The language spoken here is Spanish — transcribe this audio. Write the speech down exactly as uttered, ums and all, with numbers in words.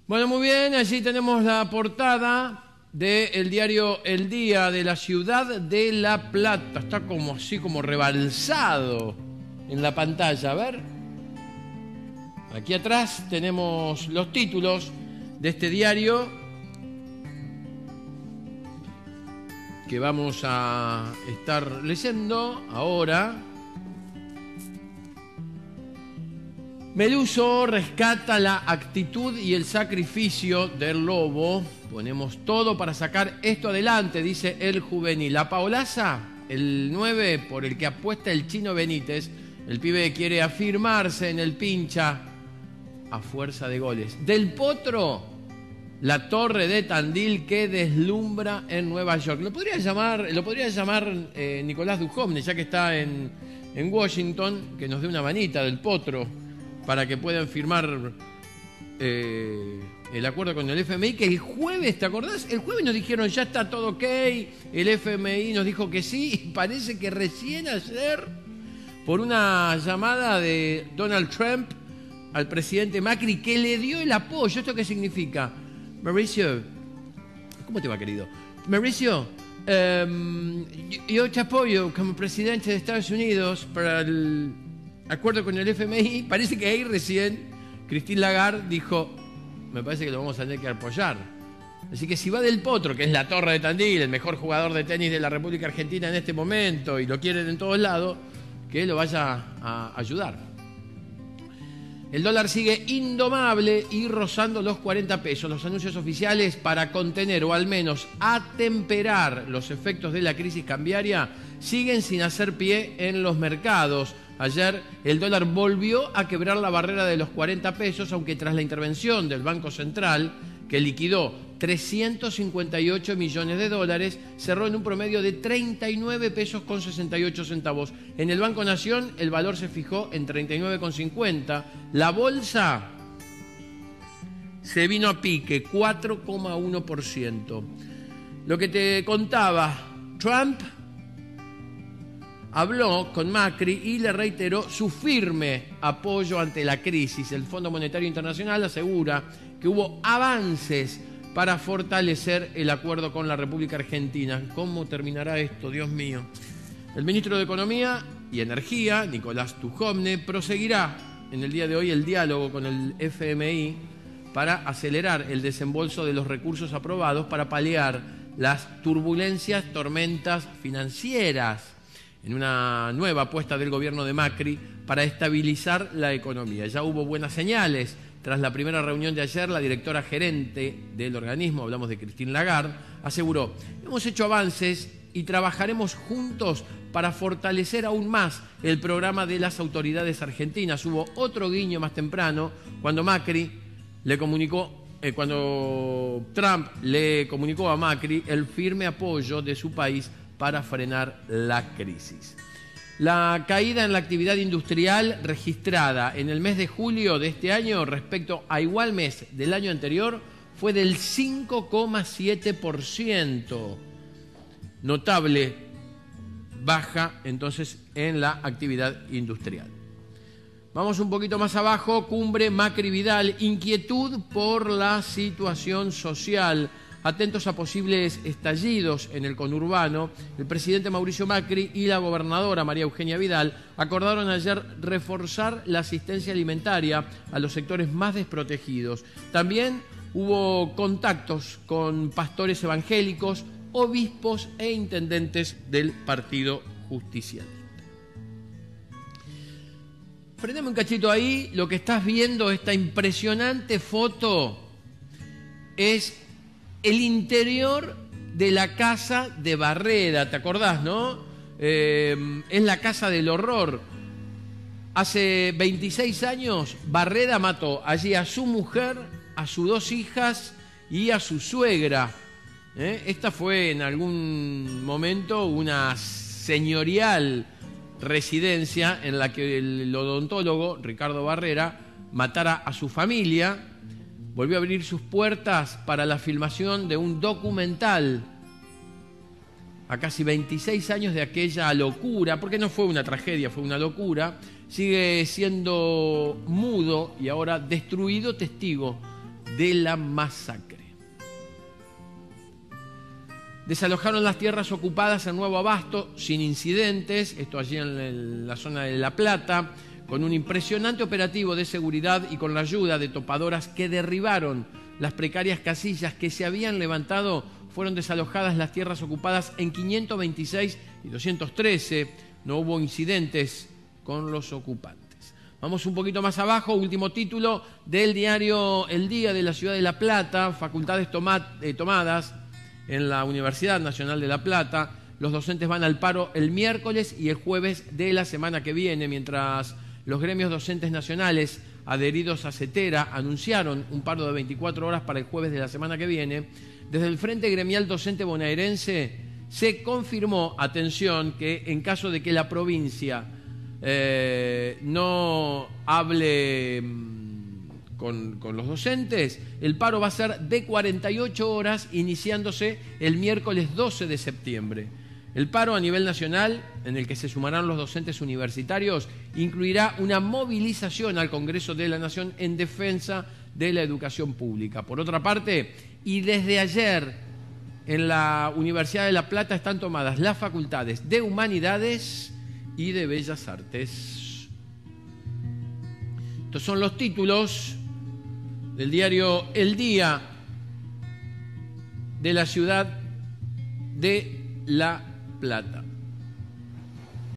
Bueno, muy bien, allí tenemos la portada del diario El Día de la Ciudad de La Plata. Está como así, como rebalsado en la pantalla. A ver. Aquí atrás tenemos los títulos de este diario que vamos a estar leyendo ahora. Meluso rescata la actitud y el sacrificio del lobo. Ponemos todo para sacar esto adelante, dice el juvenil. La Paolaza, el nueve por el que apuesta el Chino Benítez. El pibe quiere afirmarse en el pincha a fuerza de goles. Del Potro, la torre de Tandil que deslumbra en Nueva York. Lo podría llamar, lo podría llamar eh, Nicolás Duhovne, ya que está en, en Washington, que nos dé una manita del Potro para que puedan firmar eh, el acuerdo con el F M I, que el jueves, ¿te acordás? El jueves nos dijeron ya está todo ok, el F M I nos dijo que sí, y parece que recién ayer, por una llamada de Donald Trump al presidente Macri, que le dio el apoyo. ¿Esto qué significa? Mauricio, ¿cómo te va, querido? Mauricio, um, yo te apoyo como presidente de Estados Unidos para el acuerdo con el F M I. Parece que ahí recién Christine Lagarde dijo, me parece que lo vamos a tener que apoyar. Así que si va Del Potro, que es la torre de Tandil, el mejor jugador de tenis de la República Argentina en este momento, y lo quieren en todos lados, que lo vaya a ayudar. El dólar sigue indomable y rozando los cuarenta pesos. Los anuncios oficiales para contener o al menos atemperar los efectos de la crisis cambiaria siguen sin hacer pie en los mercados. Ayer el dólar volvió a quebrar la barrera de los cuarenta pesos, aunque tras la intervención del Banco Central, que liquidó trescientos cincuenta y ocho millones de dólares, cerró en un promedio de treinta y nueve pesos con sesenta y ocho centavos. En el Banco Nación el valor se fijó en treinta y nueve con cincuenta. La bolsa se vino a pique, cuatro coma uno por ciento. Lo que te contaba, Trump habló con Macri y le reiteró su firme apoyo ante la crisis. El Fondo Monetario Internacional asegura que hubo avances para fortalecer el acuerdo con la República Argentina. ¿Cómo terminará esto, Dios mío? El ministro de Economía y Energía, Nicolás Duhovne, proseguirá en el día de hoy el diálogo con el F M I para acelerar el desembolso de los recursos aprobados para paliar las turbulencias, tormentas financieras, en una nueva apuesta del gobierno de Macri para estabilizar la economía. Ya hubo buenas señales. Tras la primera reunión de ayer, la directora gerente del organismo, hablamos de Christine Lagarde, aseguró: hemos hecho avances y trabajaremos juntos para fortalecer aún más el programa de las autoridades argentinas. Hubo otro guiño más temprano cuando Macri le comunicó, eh, cuando Trump le comunicó a Macri el firme apoyo de su país para frenar la crisis. La caída en la actividad industrial registrada en el mes de julio de este año respecto a igual mes del año anterior fue del cinco coma siete por ciento. Notable baja entonces en la actividad industrial. Vamos un poquito más abajo, cumbre Macri-Vidal, inquietud por la situación social. Atentos a posibles estallidos en el conurbano, el presidente Mauricio Macri y la gobernadora María Eugenia Vidal acordaron ayer reforzar la asistencia alimentaria a los sectores más desprotegidos. También hubo contactos con pastores evangélicos, obispos e intendentes del Partido Justicialista. Frename un cachito ahí. Lo que estás viendo, esta impresionante foto, es el interior de la casa de Barreda. ¿Te acordás, no? Eh, es la casa del horror. Hace veintiséis años, Barreda mató allí a su mujer, a sus dos hijas y a su suegra. ¿Eh? Esta fue en algún momento una señorial residencia en la que el odontólogo Ricardo Barrera matara a su familia. Volvió a abrir sus puertas para la filmación de un documental a casi veintiséis años de aquella locura, porque no fue una tragedia, fue una locura. Sigue siendo mudo y ahora destruido testigo de la masacre. Desalojaron las tierras ocupadas en Nuevo Abasto sin incidentes, esto allí en la zona de La Plata, con un impresionante operativo de seguridad y con la ayuda de topadoras que derribaron las precarias casillas que se habían levantado. Fueron desalojadas las tierras ocupadas en quinientos veintiséis y doscientos trece. No hubo incidentes con los ocupantes. Vamos un poquito más abajo, último título del diario El Día de la Ciudad de La Plata. Facultades toma, eh, tomadas en la Universidad Nacional de La Plata. Los docentes van al paro el miércoles y el jueves de la semana que viene, mientras los gremios docentes nacionales adheridos a CETERA anunciaron un paro de veinticuatro horas para el jueves de la semana que viene. Desde el Frente Gremial Docente Bonaerense se confirmó, atención, que en caso de que la provincia eh, no hable con, con los docentes, el paro va a ser de cuarenta y ocho horas, iniciándose el miércoles doce de septiembre. El paro a nivel nacional, en el que se sumarán los docentes universitarios, incluirá una movilización al Congreso de la Nación en defensa de la educación pública. Por otra parte, y desde ayer en la Universidad de La Plata están tomadas las facultades de Humanidades y de Bellas Artes. Estos son los títulos del diario El Día de la Ciudad de La Plata.